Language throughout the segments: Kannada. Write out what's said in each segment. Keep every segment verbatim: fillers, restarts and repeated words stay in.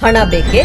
ಹಣ ಬೇಕೆ?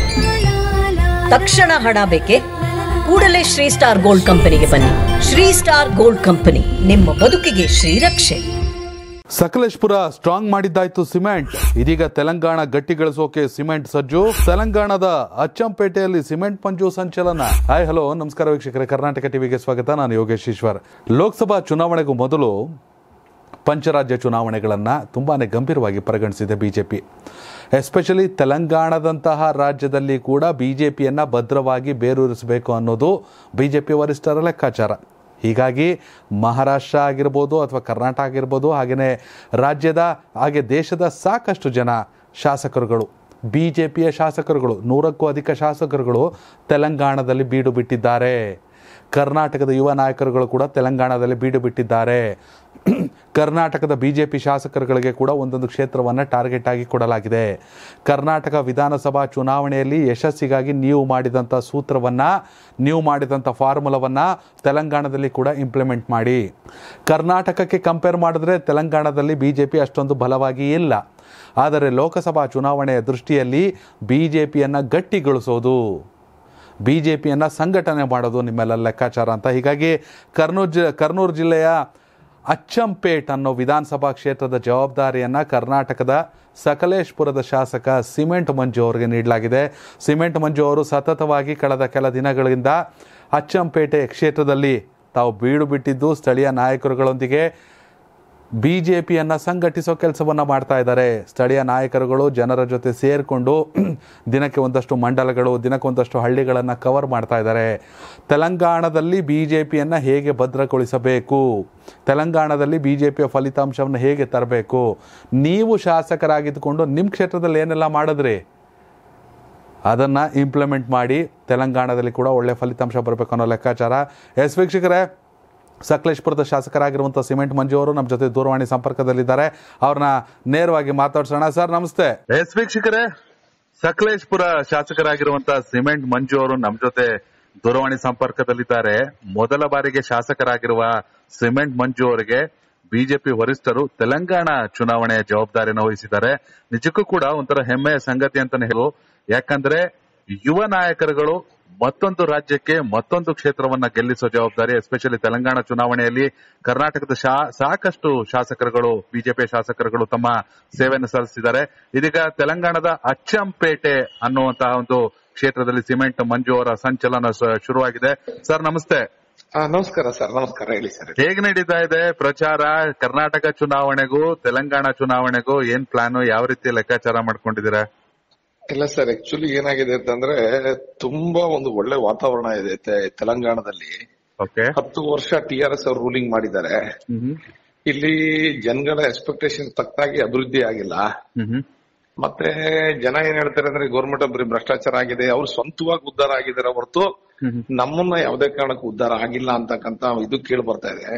ತಕ್ಷಣ ಹಣ ಬೇಕೆ? ಕೂಡಲೇ ಶ್ರೀ ಸ್ಟಾರ್ ಗೋಲ್ಡ್ ಕಂಪನಿಗೆ ಬನ್ನಿ. ಶ್ರೀ ಸ್ಟಾರ್ ಗೋಲ್ಡ್ ಕಂಪನಿ, ನಿಮ್ಮ ಬದುಕಿಗೆ ಶ್ರೀರಕ್ಷೆ. ಸಕಲೇಶಪುರ ಸ್ಟ್ರಾಂಗ್ ಮಾಡಿದ್ದಾಯ್ತು ಸಿಮೆಂಟ್. ಇದೀಗ ತೆಲಂಗಾಣ ಗಟ್ಟಿಗಳಿಸೋಕೆ ಸಿಮೆಂಟ್ ಸಜ್ಜು. ತೆಲಂಗಾಣದ ಅಚ್ಚಂಪೇಟೆಯಲ್ಲಿ ಸಿಮೆಂಟ್ ಮಂಜು ಸಂಚಲನ. ಹಾಯ್ ಹಲೋ ನಮಸ್ಕಾರ ವೀಕ್ಷಕರೇ, ಕರ್ನಾಟಕ ಟಿವಿಗೆ ಸ್ವಾಗತ. ನಾನು ಯೋಗೇಶ್ ಈಶ್ವರ್. ಲೋಕಸಭಾ ಚುನಾವಣೆಗೂ ಮೊದಲು ಪಂಚರಾಜ್ಯ ಚುನಾವಣೆಗಳನ್ನು ತುಂಬಾ ಗಂಭೀರವಾಗಿ ಪರಿಗಣಿಸಿದೆ ಬಿಜೆಪಿ. ಎಸ್ಪೆಷಲಿ ತೆಲಂಗಾಣದಂತಹ ರಾಜ್ಯದಲ್ಲಿ ಕೂಡ ಬಿಜೆಪಿಯನ್ನು ಭದ್ರವಾಗಿ ಬೇರೂರಿಸಬೇಕು ಅನ್ನೋದು ಬಿಜೆಪಿ ವರಿಷ್ಠರ ಲೆಕ್ಕಾಚಾರ. ಹೀಗಾಗಿ ಮಹಾರಾಷ್ಟ್ರ ಆಗಿರ್ಬೋದು ಅಥವಾ ಕರ್ನಾಟಕ ಆಗಿರ್ಬೋದು, ಹಾಗೆಯೇ ರಾಜ್ಯದ ಹಾಗೆ ದೇಶದ ಸಾಕಷ್ಟು ಜನ ಶಾಸಕರುಗಳು, ಬಿ ಜೆ ಪಿಯ ಶಾಸಕರುಗಳು, ನೂರಕ್ಕೂ ಅಧಿಕ ಶಾಸಕರುಗಳು ತೆಲಂಗಾಣದಲ್ಲಿ ಬೀಡು ಬಿಟ್ಟಿದ್ದಾರೆ. ಕರ್ನಾಟಕದ ಯುವ ನಾಯಕರುಗಳು ಕೂಡ ತೆಲಂಗಾಣದಲ್ಲಿ ಬೀಡು ಬಿಟ್ಟಿದ್ದಾರೆ. ಕರ್ನಾಟಕದ ಬಿ ಜೆ ಪಿ ಶಾಸಕರುಗಳಿಗೆ ಕೂಡ ಒಂದೊಂದು ಕ್ಷೇತ್ರವನ್ನು ಟಾರ್ಗೆಟ್ ಆಗಿ ಕೊಡಲಾಗಿದೆ. ಕರ್ನಾಟಕ ವಿಧಾನಸಭಾ ಚುನಾವಣೆಯಲ್ಲಿ ಯಶಸ್ಸಿಗಾಗಿ ನೀವು ಮಾಡಿದಂಥ ಸೂತ್ರವನ್ನು, ನೀವು ಮಾಡಿದಂಥ ಫಾರ್ಮುಲಾವನ್ನು ತೆಲಂಗಾಣದಲ್ಲಿ ಕೂಡ ಇಂಪ್ಲಿಮೆಂಟ್ ಮಾಡಿ. ಕರ್ನಾಟಕಕ್ಕೆ ಕಂಪೇರ್ ಮಾಡಿದ್ರೆ ತೆಲಂಗಾಣದಲ್ಲಿ ಬಿ ಜೆ ಪಿ ಅಷ್ಟೊಂದು ಬಲವಾಗಿ ಇಲ್ಲ. ಆದರೆ ಲೋಕಸಭಾ ಚುನಾವಣೆಯ ದೃಷ್ಟಿಯಲ್ಲಿ ಬಿ ಜೆ ಪಿಯನ್ನು ಗಟ್ಟಿಗೊಳಿಸೋದು, ಬಿ ಜೆ ಪಿಯನ್ನು ಸಂಘಟನೆ ಮಾಡೋದು ನಿಮ್ಮೆಲ್ಲ ಲೆಕ್ಕಾಚಾರ ಅಂತ. ಹೀಗಾಗಿ ಕರ್ನೂಲ್ ಜಿ ಕರ್ನೂರು ಜಿಲ್ಲೆಯ ಅಚ್ಚಂಪೇಟ್ ಅನ್ನೋ ವಿಧಾನಸಭಾ ಕ್ಷೇತ್ರದ ಜವಾಬ್ದಾರಿಯನ್ನು ಕರ್ನಾಟಕದ ಸಕಲೇಶಪುರದ ಶಾಸಕ ಸಿಮೆಂಟ್ ಮಂಜು ಅವರಿಗೆ ನೀಡಲಾಗಿದೆ. ಸಿಮೆಂಟ್ ಮಂಜು ಅವರು ಸತತವಾಗಿ ಕಳೆದ ಕೆಲ ದಿನಗಳಿಂದ ಅಚ್ಚಂಪೇಟೆ ಕ್ಷೇತ್ರದಲ್ಲಿ ತಾವು ಬೀಡು ಬಿಟ್ಟಿದ್ದು ಸ್ಥಳೀಯ ನಾಯಕರುಗಳೊಂದಿಗೆ ಬಿ ಜೆ ಪಿಯನ್ನು ಸಂಘಟಿಸೋ ಕೆಲಸವನ್ನು ಮಾಡ್ತಾ ಇದ್ದಾರೆ. ಸ್ಥಳೀಯ ನಾಯಕರುಗಳು ಜನರ ಜೊತೆ ಸೇರಿಕೊಂಡು ದಿನಕ್ಕೆ ಒಂದಷ್ಟು ಮಂಡಲಗಳು, ದಿನಕ್ಕೊಂದಷ್ಟು ಹಳ್ಳಿಗಳನ್ನು ಕವರ್ ಮಾಡ್ತಾ ಇದ್ದಾರೆ. ತೆಲಂಗಾಣದಲ್ಲಿ ಬಿ ಜೆ ಪಿಯನ್ನು ಹೇಗೆ ಭದ್ರಗೊಳಿಸಬೇಕು, ತೆಲಂಗಾಣದಲ್ಲಿ ಬಿ ಜೆ ಪಿಯ ಫಲಿತಾಂಶವನ್ನು ಹೇಗೆ ತರಬೇಕು, ನೀವು ಶಾಸಕರಾಗಿದ್ದುಕೊಂಡು ನಿಮ್ಮ ಕ್ಷೇತ್ರದಲ್ಲಿ ಏನೆಲ್ಲ ಮಾಡಿದ್ರಿ ಅದನ್ನು ಇಂಪ್ಲಿಮೆಂಟ್ ಮಾಡಿ ತೆಲಂಗಾಣದಲ್ಲಿ ಕೂಡ ಒಳ್ಳೆಯ ಫಲಿತಾಂಶ ಬರಬೇಕು ಅನ್ನೋ ಲೆಕ್ಕಾಚಾರ. ಎಸ್ ವೀಕ್ಷಕರೇ, ಸಕಲೇಶಪುರದ ಶಾಸಕರಾಗಿರುವಂಥ ಸಿಮೆಂಟ್ ಮಂಜು ಅವರು ನಮ್ಮ ಜೊತೆ ದೂರವಾಣಿ ಸಂಪರ್ಕದಲ್ಲಿದ್ದಾರೆ. ಅವ್ರನ್ನ ನೇರವಾಗಿ ಮಾತಾಡ್ಸೋಣ. ಸರ್ ನಮಸ್ತೆ. ಎಸ್ ವೀಕ್ಷಕರೇ, ಸಕಲೇಶಪುರ ಶಾಸಕರಾಗಿರುವಂತಹ ಸಿಮೆಂಟ್ ಮಂಜು ಅವರು ನಮ್ಮ ಜೊತೆ ದೂರವಾಣಿ ಸಂಪರ್ಕದಲ್ಲಿದ್ದಾರೆ. ಮೊದಲ ಬಾರಿಗೆ ಶಾಸಕರಾಗಿರುವ ಸಿಮೆಂಟ್ ಮಂಜು ಅವರಿಗೆ ಬಿಜೆಪಿ ವರಿಷ್ಠರು ತೆಲಂಗಾಣ ಚುನಾವಣೆಯ ಜವಾಬ್ದಾರಿಯನ್ನು ವಹಿಸಿದ್ದಾರೆ. ನಿಜಕ್ಕೂ ಕೂಡ ಒಂಥರ ಹೆಮ್ಮೆಯ ಸಂಗತಿ ಅಂತಾನೆ ಹೇಳು. ಯಾಕಂದ್ರೆ ಯುವ ನಾಯಕರುಗಳು ಮತ್ತೊಂದು ರಾಜ್ಯಕ್ಕೆ ಮತ್ತೊಂದು ಕ್ಷೇತ್ರವನ್ನ ಗೆಲ್ಲಿಸೋ ಜವಾಬ್ದಾರಿ, ಎಸ್ಪೆಷಲಿ ತೆಲಂಗಾಣ ಚುನಾವಣೆಯಲ್ಲಿ ಕರ್ನಾಟಕದ ಶಾ ಸಾಕಷ್ಟು ಶಾಸಕರುಗಳು, ಬಿಜೆಪಿ ಶಾಸಕರುಗಳು ತಮ್ಮ ಸೇವೆಯನ್ನು ಸಲ್ಲಿಸಿದ್ದಾರೆ. ಇದೀಗ ತೆಲಂಗಾಣದ ಅಚ್ಚಂಪೇಟೆ ಅನ್ನುವಂತಹ ಒಂದು ಕ್ಷೇತ್ರದಲ್ಲಿ ಸಿಮೆಂಟ್ ಮಂಜು ಅವರ ಸಂಚಲನ ಶುರುವಾಗಿದೆ. ಸರ್ ನಮಸ್ತೆ. ನಮಸ್ಕಾರ ಸರ್. ನಮಸ್ಕಾರ, ಹೇಳಿ ಸರ್. ಹೇಗೆ ನಡೀತಾ ಇದೆ ಪ್ರಚಾರ? ಕರ್ನಾಟಕ ಚುನಾವಣೆಗೂ ತೆಲಂಗಾಣ ಚುನಾವಣೆಗೂ ಏನ್ ಪ್ಲಾನ್, ಯಾವ ರೀತಿ ಲೆಕ್ಕಾಚಾರ ಮಾಡ್ಕೊಂಡಿದ್ದೀರಾ? ಇಲ್ಲ ಸರ್, ಆಕ್ಚುಲಿ ಏನಾಗಿದೆ ಅಂತಂದ್ರೆ ತುಂಬಾ ಒಂದು ಒಳ್ಳೆ ವಾತಾವರಣ ಇದೆ ತೆಲಂಗಾಣದಲ್ಲಿ. ಹತ್ತು ವರ್ಷ ಟಿ ಆರ್ ಎಸ್ ಅವರು ರೂಲಿಂಗ್ ಮಾಡಿದ್ದಾರೆ. ಇಲ್ಲಿ ಜನಗಳ ಎಕ್ಸ್ಪೆಕ್ಟೇಷನ್ ತಕ್ಕಾಗಿ ಅಭಿವೃದ್ಧಿ ಆಗಿಲ್ಲ. ಮತ್ತೆ ಜನ ಏನ್ ಹೇಳ್ತಾರೆ ಅಂದ್ರೆ ಗೌರ್ಮೆಂಟ್ ಬರೀ ಭ್ರಷ್ಟಾಚಾರ ಆಗಿದೆ, ಅವ್ರು ಸ್ವಂತವಾಗಿ ಉದ್ಧಾರ ಆಗಿದ್ದಾರೆ ಹೊರತು ನಮ್ಮನ್ನ ಯಾವುದೇ ಕಾರಣಕ್ಕೂ ಉದ್ಧಾರ ಆಗಿಲ್ಲ ಅಂತಕ್ಕಂತ ಇದು ಕೇಳಿ ಬರ್ತಾ ಇದೆ.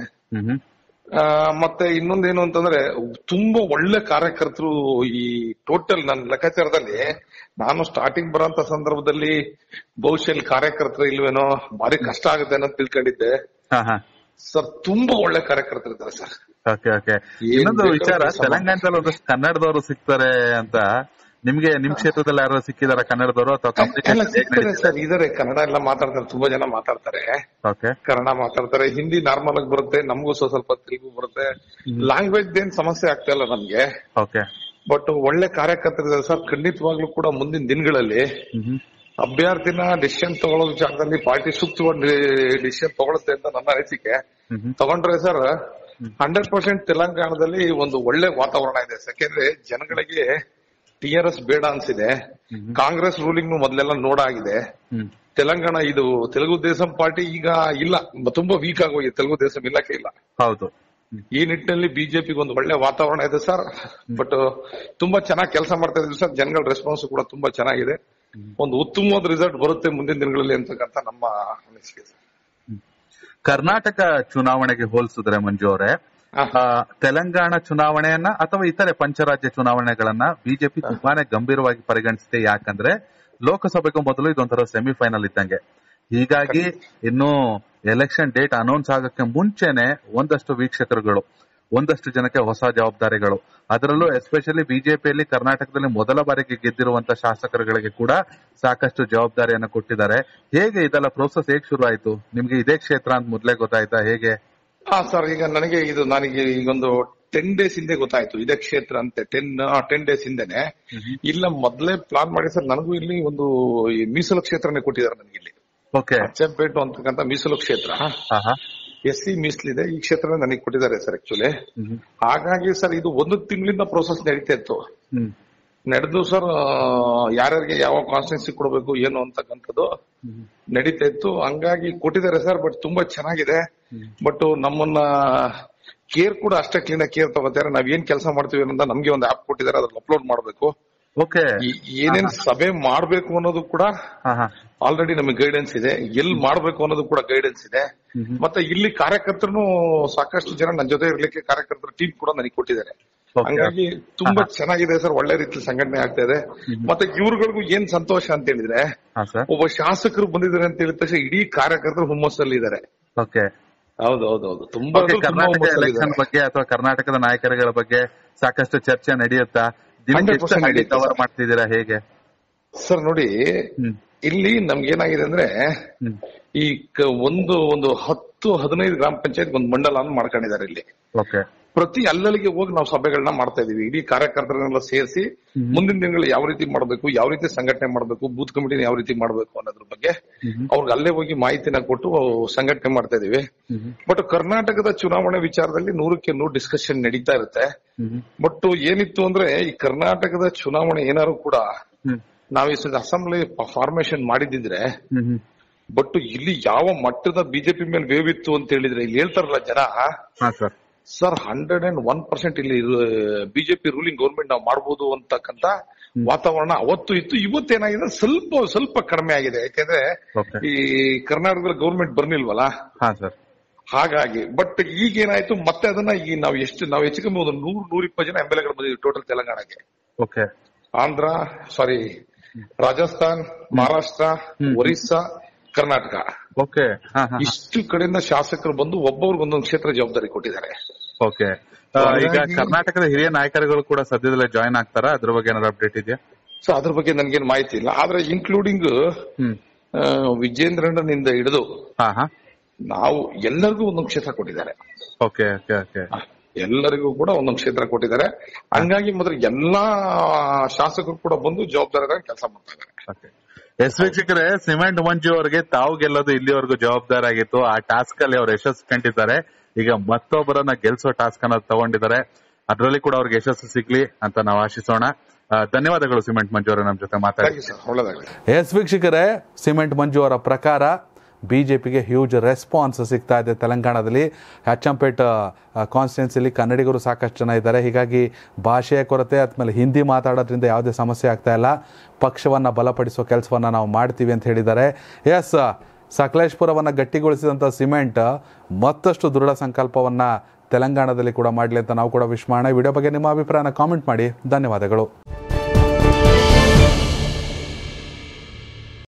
ಮತ್ತೆ ಇನ್ನೊಂದೇನು ಅಂತಂದ್ರೆ ತುಂಬಾ ಒಳ್ಳೆ ಕಾರ್ಯಕರ್ತರು ಈ ಟೋಟಲ್ ನನ್ನ ಲೆಕ್ಕಾಚಾರದಲ್ಲಿ, ನಾನು ಸ್ಟಾರ್ಟಿಂಗ್ ಬರೋಂತ ಸಂದರ್ಭದಲ್ಲಿ ಬಹುಶಃ ಕಾರ್ಯಕರ್ತರು ಇಲ್ವೇನೋ, ಭಾರಿ ಕಷ್ಟ ಆಗುತ್ತೆ ಅನ್ನೋದು ತಿಳ್ಕೊಂಡಿದ್ದೆ ಸರ್. ತುಂಬಾ ಒಳ್ಳೆ ಕಾರ್ಯಕರ್ತರು ಇದ್ದಾರೆ ಸರ್. ಇನ್ನೊಂದು ವಿಚಾರ, ತೆಲಂಗಾಣದಲ್ಲಿ ಒಂದಷ್ಟು ಕನ್ನಡದವರು ಸಿಗ್ತಾರೆ ಅಂತ, ನಿಮ್ಗೆ ನಿಮ್ ಕ್ಷೇತ್ರದಲ್ಲಿ ಯಾರು ಸಿಕ್ಕಿದಾರ ಕನ್ನಡದವರು ಅಥವಾ ಸಿಗ್ತಾರೆ ಸರ್? ಇದಾರೆ, ಕನ್ನಡ ಎಲ್ಲ ಮಾತಾಡ್ತಾರೆ, ತುಂಬಾ ಜನ ಮಾತಾಡ್ತಾರೆ, ಕನ್ನಡ ಮಾತಾಡ್ತಾರೆ, ಹಿಂದಿ ನಾರ್ಮಲ್ ಆಗಿ ಬರುತ್ತೆ, ನಮಗೂ ಸ್ವಲ್ಪ ತೆಲುಗು ಬರುತ್ತೆ. ಲ್ಯಾಂಗ್ವೇಜ್ ಏನ್ ಸಮಸ್ಯೆ ಆಗ್ತಾ ಇಲ್ಲ ನಮ್ಗೆ. ಬಟ್ ಒಳ್ಳೆ ಕಾರ್ಯಕರ್ತರಿದ್ದಾರೆ ಸರ್. ಖಂಡಿತವಾಗ್ಲೂ ಕೂಡ ಮುಂದಿನ ದಿನಗಳಲ್ಲಿ ಅಭ್ಯರ್ಥಿನ ಡಿಸಿಷನ್ ತಗೊಳ್ಳೋ ವಿಚಾರದಲ್ಲಿ ಪಾರ್ಟಿ ಸೂಕ್ತವಾದ ಡಿಸಿಷನ್ ತಗೊಳುತ್ತೆ ಅಂತ ನನ್ನ ಅನಿಸಿಕೆ. ತಗೊಂಡ್ರೆ ಸರ್ ಹಂಡ್ರೆಡ್ ಪರ್ಸೆಂಟ್ ತೆಲಂಗಾಣದಲ್ಲಿ ಒಂದು ಒಳ್ಳೆ ವಾತಾವರಣ ಇದೆ. ಯಾಕೆಂದ್ರೆ ಜನಗಳಿಗೆ ಟಿ ಆರ್ ಎಸ್ ಬೇಡ ಅನ್ಸಿದೆ. ಕಾಂಗ್ರೆಸ್ ರೂಲಿಂಗ್ ಮೊದಲೆಲ್ಲ ನೋಡಾಗಿದೆ. ತೆಲಂಗಾಣ ಇದು ತೆಲುಗು ದೇಶಂ ಪಾರ್ಟಿ ಈಗ ಇಲ್ಲ, ತುಂಬಾ ವೀಕ್ ಆಗೋಗಿದೆ. ತೆಲುಗು ದೇಶಂ ಇಲ್ಲಕ್ಕೆ ಇಲ್ಲ. ಹೌದು. ಈ ನಿಟ್ಟಿನಲ್ಲಿ ಬಿಜೆಪಿಗೆ ಒಂದು ಒಳ್ಳೆ ವಾತಾವರಣ ಇದೆ ಸರ್. ಬಟ್ ತುಂಬಾ ಚೆನ್ನಾಗಿ ಕೆಲಸ ಮಾಡ್ತಾ ಇದ್ವಿ ಸರ್. ಜನಗಳ ರೆಸ್ಪಾನ್ಸ್ ಕೂಡ ತುಂಬಾ ಚೆನ್ನಾಗಿದೆ. ಒಂದು ಉತ್ತಮವಾದ ರಿಸಲ್ಟ್ ಬರುತ್ತೆ ಮುಂದಿನ ದಿನಗಳಲ್ಲಿ ಅಂತಕ್ಕಂಥ ನಮ್ಮ ಅನಿಸಿಕೆ ಸರ್. ಕರ್ನಾಟಕ ಚುನಾವಣೆಗೆ ಹೋಲಿಸಿದ್ರೆ ಮಂಜು ಅವರೇ, ತೆಲಂಗಾಣ ಚುನಾವಣೆಯನ್ನ ಅಥವಾ ಇತರೆ ಪಂಚರಾಜ್ಯ ಚುನಾವಣೆಗಳನ್ನ ಬಿಜೆಪಿ ತುಂಬಾನೇ ಗಂಭೀರವಾಗಿ ಪರಿಗಣಿಸಿದೆ. ಯಾಕಂದ್ರೆ ಲೋಕಸಭೆಗೂ ಮೊದಲು ಇದೊಂಥರ ಸೆಮಿಫೈನಲ್ ಇದ್ದಂಗೆ. ಹೀಗಾಗಿ ಇನ್ನು ಎಲೆಕ್ಷನ್ ಡೇಟ್ ಅನೌನ್ಸ್ ಆಗಕ್ಕೆ ಮುಂಚೆನೆ ಒಂದಷ್ಟು ವೀಕ್ಷಕರುಗಳು ಒಂದಷ್ಟು ಜನಕ್ಕೆ ಹೊಸ ಜವಾಬ್ದಾರಿಗಳು, ಅದರಲ್ಲೂ ಎಸ್ಪೆಷಲಿ ಬಿಜೆಪಿಯಲ್ಲಿ ಕರ್ನಾಟಕದಲ್ಲಿ ಮೊದಲ ಬಾರಿಗೆ ಗೆದ್ದಿರುವಂತ ಶಾಸಕರುಗಳಿಗೆ ಕೂಡ ಸಾಕಷ್ಟು ಜವಾಬ್ದಾರಿಯನ್ನು ಕೊಟ್ಟಿದ್ದಾರೆ. ಹೇಗೆ ಇದೆಲ್ಲ ಪ್ರೋಸೆಸ್ ಹೇಗೆ ಶುರು ಆಯ್ತು? ನಿಮ್ಗೆ ಇದೇ ಕ್ಷೇತ್ರ ಅಂತ ಮೊದಲೇ ಗೊತ್ತಾಯ್ತಾ ಹೇಗೆ? ಹಾ ಸರ್, ಈಗ ನನಗೆ ಇದು ನನಗೆ ಈಗೊಂದು ಟೆನ್ ಡೇಸ್ ಹಿಂದೆ ಗೊತ್ತಾಯ್ತು ಇದೇ ಕ್ಷೇತ್ರ ಅಂತೆ. ಟೆನ್ ಟೆನ್ ಡೇಸ್ ಹಿಂದೆನೆ ಇಲ್ಲ ಮೊದಲೇ ಪ್ಲಾನ್ ಮಾಡಿ ಸರ್. ನನಗೂ ಇಲ್ಲಿ ಒಂದು ಮೀಸಲು ಕ್ಷೇತ್ರನೇ ಕೊಟ್ಟಿದ್ದಾರೆ ನನಗೆ ಇಲ್ಲಿ. ಅಚ್ಚಂಪೇಟು ಅಂತಕ್ಕಂಥ ಮೀಸಲು ಕ್ಷೇತ್ರ ಎಸ್ ಸಿ ಮೀಸಲಿದೆ. ಈ ಕ್ಷೇತ್ರ ನನಗೆ ಕೊಟ್ಟಿದ್ದಾರೆ ಸರ್ ಆಕ್ಚುಲಿ. ಹಾಗಾಗಿ ಸರ್ ಇದು ಒಂದು ತಿಂಗಳಿಂದ ಪ್ರೋಸೆಸ್ ನಡೀತಾ ಇತ್ತು. ನಡೆದು ಸರ್ ಯಾರ್ಯಾರಿಗೆ ಯಾವ ಕಾನ್ಸ್ಟಿಟ್ಯೂನ್ಸಿ ಕೊಡಬೇಕು ಏನು ಅಂತಕ್ಕಂಥದ್ದು ನಡೀತಾ ಇತ್ತು. ಹಂಗಾಗಿ ಕೊಟ್ಟಿದ್ದಾರೆ ಸರ್. ಬಟ್ ತುಂಬಾ ಚೆನ್ನಾಗಿದೆ. ಬಟ್ ನಮ್ಮನ್ನ ಕೇರ್ ಕೂಡ ಅಷ್ಟೇ ಕ್ಲೀನ್ ಆಗಿ ಕೇರ್ ತಗೋತಾರೆ. ನಾವ್ ಏನ್ ಕೆಲಸ ಮಾಡ್ತೀವಿ ಅಂತ ನಮ್ಗೆ ಒಂದು ಆಪ್ ಕೊಟ್ಟಿದ್ದಾರೆ, ಅದ್ರಲ್ಲಿ ಅಪ್ಲೋಡ್ ಮಾಡ್ಬೇಕು. ಏನೇನ್ ಸಭೆ ಮಾಡ್ಬೇಕು ಅನ್ನೋದು ಕೂಡ ಆಲ್ರೆಡಿ ನಮಗೆ ಗೈಡೆನ್ಸ್ ಇದೆ. ಎಲ್ಲಿ ಮಾಡ್ಬೇಕು ಅನ್ನೋದು ಕೂಡ ಗೈಡೆನ್ಸ್ ಇದೆ. ಮತ್ತೆ ಇಲ್ಲಿ ಕಾರ್ಯಕರ್ತರು ಸಾಕಷ್ಟು ಜನ ನನ್ನ ಜೊತೆ ಇರ್ಲಿಕ್ಕೆ ಕಾರ್ಯಕರ್ತರ ಟೀಮ್ ಕೂಡ ನನಗೆ ಕೊಟ್ಟಿದ್ದಾರೆ. ಹಂಗಾಗಿ ತುಂಬಾ ಚೆನ್ನಾಗಿದೆ ಸರ್. ಒಳ್ಳೆ ರೀತಿ ಸಂಘಟನೆ ಆಗ್ತಾ ಇದೆ. ಮತ್ತೆ ಇವ್ರುಗಳಿಗೂ ಏನ್ ಸಂತೋಷ ಅಂತ ಹೇಳಿದ್ರೆ, ಒಬ್ಬ ಶಾಸಕರು ಬಂದಿದ್ದಾರೆ ಅಂತ ಹೇಳಿದ ತಕ್ಷಣ ಇಡೀ ಕಾರ್ಯಕರ್ತರು ಹುಮ್ಮಸ್ಸಲ್ಲಿ ಇದ್ದಾರೆ. ಹೌದೌದೌದು. ತುಂಬಾ ಕರ್ನಾಟಕ ಎಲೆಕ್ಷನ್ ಬಗ್ಗೆ ಅಥವಾ ಕರ್ನಾಟಕದ ನಾಯಕರುಗಳ ಬಗ್ಗೆ ಸಾಕಷ್ಟು ಚರ್ಚೆ ನಡೆಯುತ್ತಾ ಕವರ್ ಮಾಡ್ತಿದ್ದೀರಾ ಹೇಗೆ ಸರ್? ನೋಡಿ, ಇಲ್ಲಿ ನಮ್ಗೇನಾಗಿದೆ ಅಂದ್ರೆ ಈ ಒಂದು ಒಂದು ಹತ್ತು ಹದಿನೈದು ಗ್ರಾಮ ಪಂಚಾಯತ್ ಒಂದು ಮಂಡಲ ಮಾಡ್ಕೊಂಡಿದ್ದಾರೆ ಇಲ್ಲಿ. ಪ್ರತಿ ಅಲ್ಲಲ್ಲಿಗೆ ಹೋಗಿ ನಾವು ಸಭೆಗಳನ್ನ ಮಾಡ್ತಾ ಇದೀವಿ. ಇಡೀ ಕಾರ್ಯಕರ್ತರನ್ನೆಲ್ಲ ಸೇರಿಸಿ ಮುಂದಿನ ದಿನಗಳು ಯಾವ ರೀತಿ ಮಾಡಬೇಕು, ಯಾವ ರೀತಿ ಸಂಘಟನೆ ಮಾಡಬೇಕು, ಬೂತ್ ಕಮಿಟಿನ ಯಾವ ರೀತಿ ಮಾಡಬೇಕು ಅನ್ನೋದ್ರ ಬಗ್ಗೆ ಅವ್ರಿಗೆ ಅಲ್ಲೇ ಹೋಗಿ ಮಾಹಿತಿನ ಕೊಟ್ಟು ಸಂಘಟನೆ ಮಾಡ್ತಾ ಇದೀವಿ. ಬಟ್ ಕರ್ನಾಟಕದ ಚುನಾವಣೆ ವಿಚಾರದಲ್ಲಿ ನೂರಕ್ಕೆ ನೂರು ಡಿಸ್ಕಷನ್ ನಡೀತಾ ಇರುತ್ತೆ. ಬಟ್ ಏನಿತ್ತು ಅಂದ್ರೆ ಈ ಕರ್ನಾಟಕದ ಚುನಾವಣೆ ಏನಾದ್ರು ಕೂಡ ನಾವ್ ಈ ಅಸೆಂಬ್ಲಿ ಫಾರ್ಮೇಶನ್ ಮಾಡಿದ್ರೆ, ಬಟ್ ಇಲ್ಲಿ ಯಾವ ಮಟ್ಟದ ಬಿಜೆಪಿ ಮೇಲೆ ವೇವ್ ಇತ್ತು ಅಂತ ಹೇಳಿದ್ರೆ ಇಲ್ಲಿ ಹೇಳ್ತಾರಲ್ಲ ಜನ sir, hundred and one percent ಇಲ್ಲಿ ಬಿಜೆಪಿ ರೂಲಿಂಗ್ ಗೌರ್ಮೆಂಟ್ ನಾವು ಮಾಡಬಹುದು ಅಂತಕ್ಕಂತ ವಾತಾವರಣ ಅವತ್ತು ಇತ್ತು. ಇವತ್ತೇನಾಗಿದೆ ಸ್ವಲ್ಪ ಸ್ವಲ್ಪ ಕಡಿಮೆ ಆಗಿದೆ. ಯಾಕಂದ್ರೆ ಈ ಕರ್ನಾಟಕದಲ್ಲಿ ಗೌರ್ಮೆಂಟ್ ಬರ್ನಿಲ್ವಲ್ಲ, ಹಾಗಾಗಿ. ಬಟ್ ಈಗ ಏನಾಯ್ತು ಮತ್ತೆ ಅದನ್ನ ಈ ನಾವು ಎಷ್ಟು ನಾವು ಹೆಚ್ಚು ಕಮ್ಮಿ ಒಂದು ನೂರ್ ನೂರ ಇಪ್ಪತ್ತು ಜನ ಎಂ ಎಲ್ ಎಗಳು ಬಂದಿದ್ವಿ ಟೋಟಲ್ ತೆಲಂಗಾಣಕ್ಕೆ. ಆಂಧ್ರ ಸಾರಿ ರಾಜಸ್ಥಾನ್, ಮಹಾರಾಷ್ಟ್ರ, ಒರಿಸ್ಸಾ, ಕರ್ನಾಟಕ, ಇಷ್ಟು ಕಡೆಯಿಂದ ಶಾಸಕರು ಬಂದು ಒಬ್ಬೊಬ್ರಿಗೆ ಒಂದೊಂದು ಕ್ಷೇತ್ರ ಜವಾಬ್ದಾರಿ ಕೊಟ್ಟಿದ್ದಾರೆ. ಓಕೆ, ಈಗ ಕರ್ನಾಟಕದ ಹಿರಿಯ ನಾಯಕರುಗಳು ಕೂಡ ಸದ್ಯದಲ್ಲೇ ಜಾಯಿನ್ ಆಗ್ತಾರ? ಅದ್ರ ಬಗ್ಗೆ ಏನಾದ್ರು ಅಪ್ಡೇಟ್ ಇದೆಯಾ? ಸೊ ಅದ್ರ ಬಗ್ಗೆ ನನ್ಗೇನು ಮಾಹಿತಿ ಇಲ್ಲ. ಆದ್ರೆ ಇನ್ಕ್ಲೂಡಿಂಗ್ ವಿಜೇಂದ್ರನಿಂದ ಹಿಡಿದು ನಾವು ಎಲ್ಲರಿಗೂ ಒಂದೊಂದು ಕ್ಷೇತ್ರ ಕೊಟ್ಟಿದ್ದಾರೆ. ಓಕೆ ಓಕೆ ಓಕೆ ಎಲ್ಲರಿಗೂ ಕೂಡ ಒಂದೊಂದು ಕ್ಷೇತ್ರ ಕೊಟ್ಟಿದ್ದಾರೆ. ಹಂಗಾಗಿ ಮೊದಲು ಎಲ್ಲಾ ಶಾಸಕರು ಕೂಡ ಬಂದು ಜವಾಬ್ದಾರಿಯಾಗಿ ಕೆಲಸ ಮಾಡ್ತಾ ಇದ್ದಾರೆ. ಎಸ್ ವೀಕ್ಷಕರೇ, ಸಿಮೆಂಟ್ ಮಂಜು ಅವರಿಗೆ ತಾವು ಗೆಲ್ಲೋದು ಇಲ್ಲಿವರೆಗೂ ಜವಾಬ್ದಾರಿ ಆಗಿತ್ತು. ಆ ಟಾಸ್ಕ್ ಅಲ್ಲಿ ಅವರು ಯಶಸ್ಸು ಕಂಡಿದ್ದಾರೆ. ಈಗ ಮತ್ತೊಬ್ಬರನ್ನ ಗೆಲ್ಸೋ ಟಾಸ್ಕ್ ಅನ್ನ ತಗೊಂಡಿದ್ದಾರೆ. ಅದರಲ್ಲಿ ಕೂಡ ಅವ್ರಿಗೆ ಯಶಸ್ಸು ಸಿಗ್ಲಿ ಅಂತ ನಾವು ಆಶಿಸೋಣ. ಧನ್ಯವಾದಗಳು ಸಿಮೆಂಟ್ ಮಂಜು ಅವರ ನಮ್ಮ ಜೊತೆ ಮಾತಾಡಿ. ಎಸ್ ವೀಕ್ಷಕರೇ, ಸಿಮೆಂಟ್ ಮಂಜು ಅವರ ಪ್ರಕಾರ ಬಿಜೆಪಿಗೆ ಹ್ಯೂಜ್ ರೆಸ್ಪಾನ್ಸ್ ಸಿಗ್ತಾ ಇದೆ ತೆಲಂಗಾಣದಲ್ಲಿ. ಅಚ್ಚಂಪೇಟ್ ಕಾನ್ಸ್ಟಿಟ್ಯೂನ್ಸಿಲಿ ಕನ್ನಡಿಗರು ಸಾಕಷ್ಟು ಜನ ಇದ್ದಾರೆ. ಹೀಗಾಗಿ ಭಾಷೆಯ ಕೊರತೆ ಆದ್ಮೇಲೆ ಹಿಂದಿ ಮಾತಾಡೋದ್ರಿಂದ ಯಾವುದೇ ಸಮಸ್ಯೆ ಆಗ್ತಾ ಇಲ್ಲ. ಪಕ್ಷವನ್ನು ಬಲಪಡಿಸೋ ಕೆಲಸವನ್ನು ನಾವು ಮಾಡ್ತೀವಿ ಅಂತ ಹೇಳಿದ್ದಾರೆ. ಎಸ್, ಸಕಲೇಶ್ಪುರವನ್ನು ಗಟ್ಟಿಗೊಳಿಸಿದಂಥ ಸಿಮೆಂಟ್ ಮತ್ತಷ್ಟು ದೃಢ ಸಂಕಲ್ಪವನ್ನು ತೆಲಂಗಾಣದಲ್ಲಿ ಕೂಡ ಮಾಡಲಿ ಅಂತ ನಾವು ಕೂಡ ವಿಶ್ ಮಾಡೋಣ. ವಿಡಿಯೋ ಬಗ್ಗೆ ನಿಮ್ಮ ಅಭಿಪ್ರಾಯನ ಕಾಮೆಂಟ್ ಮಾಡಿ. ಧನ್ಯವಾದಗಳು.